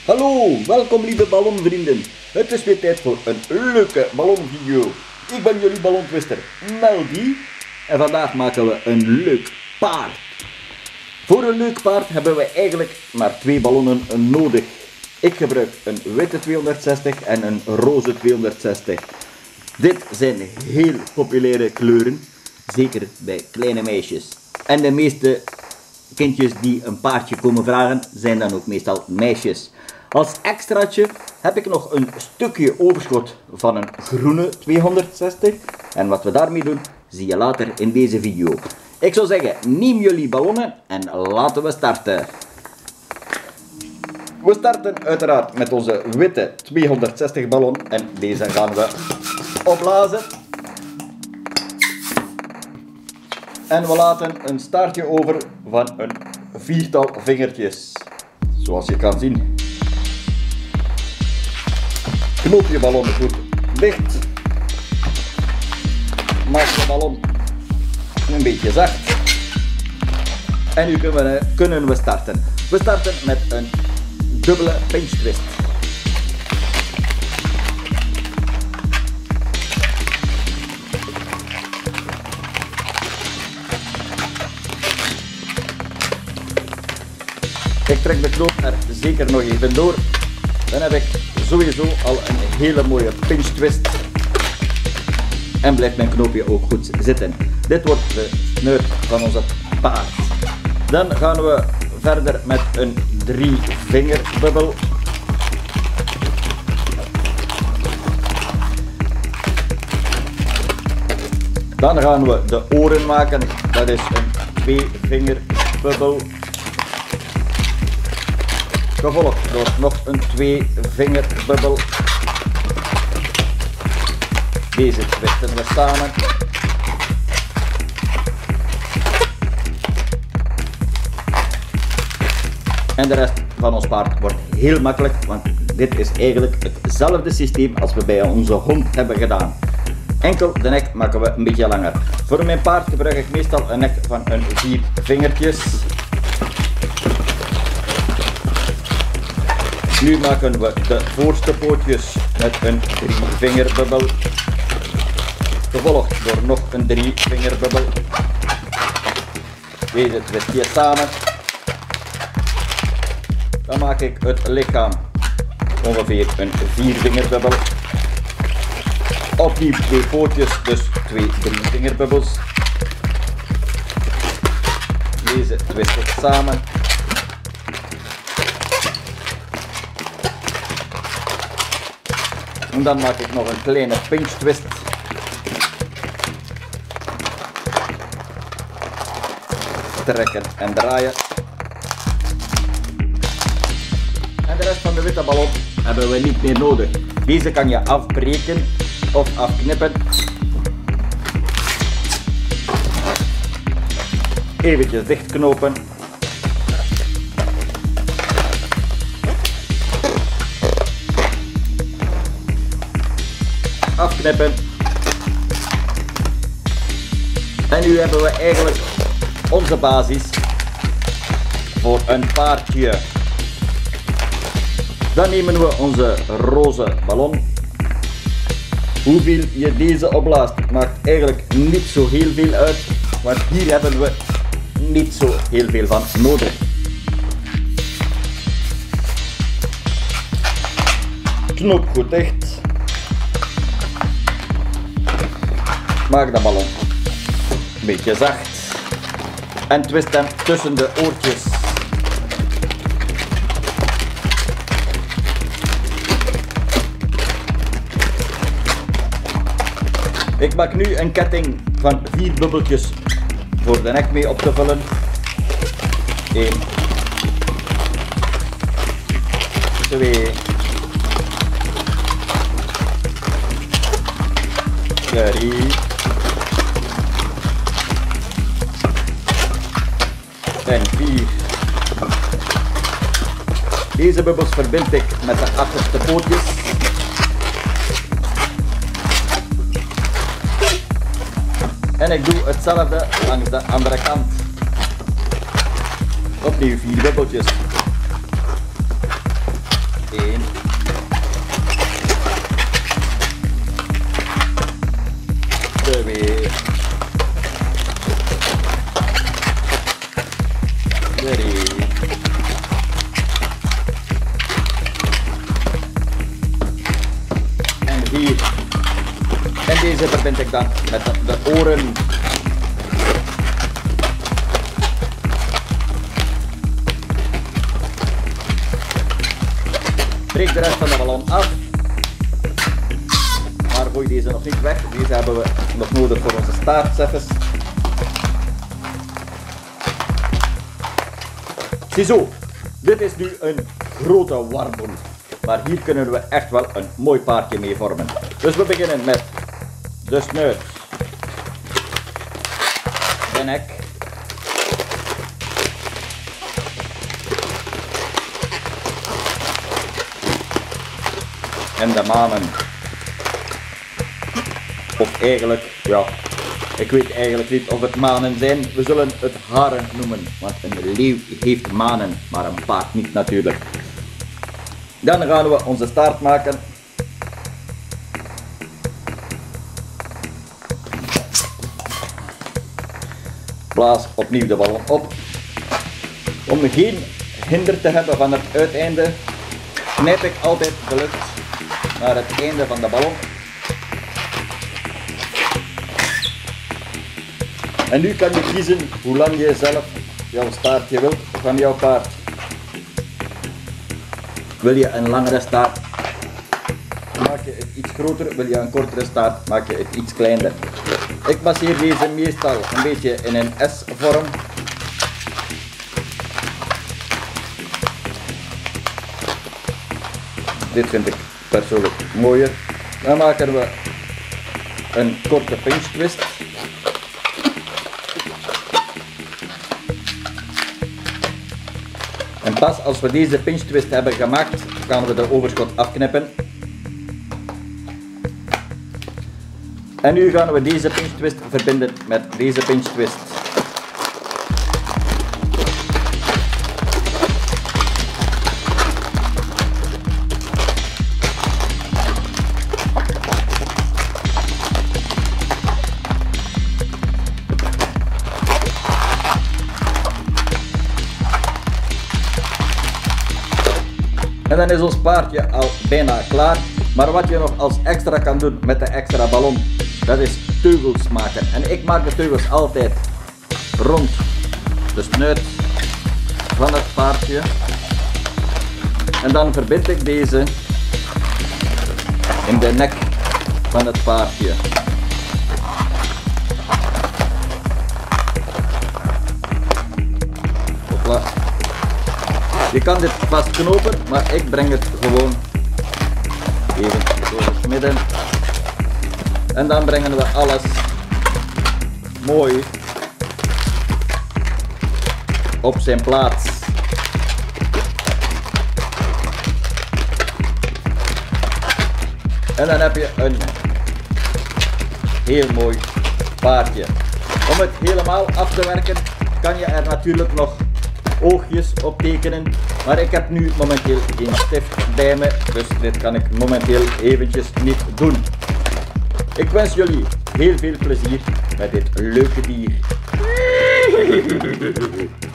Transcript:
Hallo, welkom lieve ballonvrienden. Het is weer tijd voor een leuke ballonvideo. Ik ben jullie ballontwister Melody en vandaag maken we een leuk paard. Voor een leuk paard hebben we eigenlijk maar 2 ballonnen nodig. Ik gebruik een witte 260 en een roze 260. Dit zijn heel populaire kleuren, zeker bij kleine meisjes. En de meeste kindjes die een paardje komen vragen, zijn dan ook meestal meisjes. Als extraatje heb ik nog een stukje overschot van een groene 260. En wat we daarmee doen, zie je later in deze video. Ik zou zeggen, neem jullie ballonnen en laten we starten. We starten uiteraard met onze witte 260 ballon en deze gaan we opblazen. En we laten een staartje over van een 4-tal vingertjes. Zoals je kan zien. Knoop je ballonnen goed dicht. Maak de ballon een beetje zacht. En nu kunnen we starten. We starten met een dubbele pinch twist. Ik trek de knoop er zeker nog even door. Dan heb ik sowieso al een hele mooie pinch twist. En blijft mijn knoopje ook goed zitten. Dit wordt de snuit van onze paard. Dan gaan we verder met een 3-vingerbubbel. Dan gaan we de oren maken. Dat is een 2-vingerbubbel. Gevolgd door nog een 2-vingerbubbel. Deze twisten we samen. En de rest van ons paard wordt heel makkelijk, want dit is eigenlijk hetzelfde systeem als we bij onze hond hebben gedaan. Enkel de nek maken we een beetje langer. Voor mijn paard gebruik ik meestal een nek van een 4 vingertjes. Nu maken we de voorste pootjes met een 3-vingerbubbel. Gevolgd door nog een 3-vingerbubbel. Deze twist je samen. Dan maak ik het lichaam ongeveer een 4-vingerbubbel. Opnieuw 2 pootjes, dus 2 3-vingerbubbels. Deze twist ik samen. En dan maak ik nog een kleine pinch twist. Trekken en draaien. En de rest van de witte ballon hebben we niet meer nodig. Deze kan je afbreken of afknippen. Eventjes dichtknopen. Afknippen. En nu hebben we eigenlijk onze basis voor een paardje. Dan nemen we onze roze ballon. Hoeveel je deze opblaast maakt eigenlijk niet zo heel veel uit, want hier hebben we niet zo heel veel van nodig. Knoop goed dicht. Maak de ballon een beetje zacht en twist hem tussen de oortjes. Ik maak nu een ketting van 4 bubbeltjes voor de nek mee op te vullen. 1, 2, 3, 4. Deze bubbels verbind ik met de achterste pootjes. En ik doe hetzelfde langs de andere kant. Opnieuw 4 bubbeltjes. deze verbind ik dan met de oren. Breek de rest van de ballon af. Maar gooi deze nog niet weg. Deze hebben we nog nodig voor onze staartzeffers. Ziezo, dit is nu een grote warboel. Maar hier kunnen we echt wel een mooi paardje mee vormen. Dus we beginnen met de snuit, de nek, en de manen. Of eigenlijk, ja, ik weet eigenlijk niet of het manen zijn. We zullen het haren noemen, want een leeuw heeft manen, maar een paard niet natuurlijk. Dan gaan we onze staart maken. Blaas opnieuw de ballon op. Om geen hinder te hebben van het uiteinde, knijp ik altijd de lucht naar het einde van de ballon. En nu kan je kiezen hoe lang je zelf jouw staartje wilt van jouw paard. Wil je een langere staart, maak je het iets groter. Wil je een kortere staart, maak je het iets kleiner. Ik masseer deze meestal een beetje in een S-vorm. Dit vind ik persoonlijk mooier. Dan maken we een korte pinch twist. En pas als we deze pinch twist hebben gemaakt, gaan we de overschot afknippen. En nu gaan we deze pinch twist verbinden met deze pinch twist. En dan is ons paardje al bijna klaar. Maar wat je nog als extra kan doen met de extra ballon, dat is teugels maken. En ik maak de teugels altijd rond de snuit van het paardje. En dan verbind ik deze in de nek van het paardje. Hopla. Je kan dit vastknopen, maar ik breng het gewoon even door het midden. En dan brengen we alles mooi op zijn plaats. En dan heb je een heel mooi paardje. Om het helemaal af te werken, kan je er natuurlijk nog oogjes op tekenen, maar ik heb nu momenteel geen stift bij me, dus dit kan ik momenteel eventjes niet doen. Ik wens jullie heel veel plezier met dit leuke dier.